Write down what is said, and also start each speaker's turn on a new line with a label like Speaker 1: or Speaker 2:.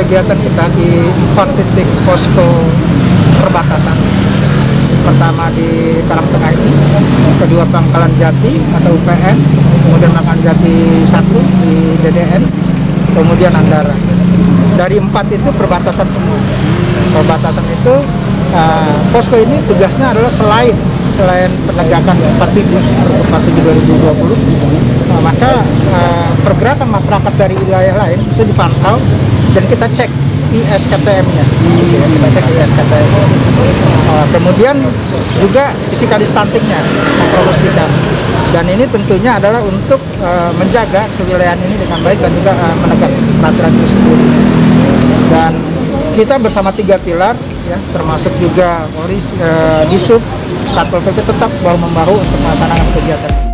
Speaker 1: kegiatan kita di 4 titik posko perbatasan. Pertama di Karangtengah ini, kedua Pangkalan Jati atau UPN, kemudian Pangkalan Jati 1 di DDN, kemudian Andara. Dari 4 itu perbatasan semua. Perbatasan itu posko ini tugasnya adalah selain penegakan 47 2020, maka pergerakan masyarakat dari wilayah lain itu dipantau dan kita cek ISKTM-nya, kita cek ISKTM. Kemudian juga physical distancing-nya mempromosikan. Dan ini tentunya adalah untuk menjaga kewilayahan ini dengan baik dan juga menegakkan peraturan itu sendiri. Dan kita bersama 3 pilar, ya, termasuk juga Polri, Disub, Satpol PP tetap bahu-membahu untuk melaksanakan kegiatan.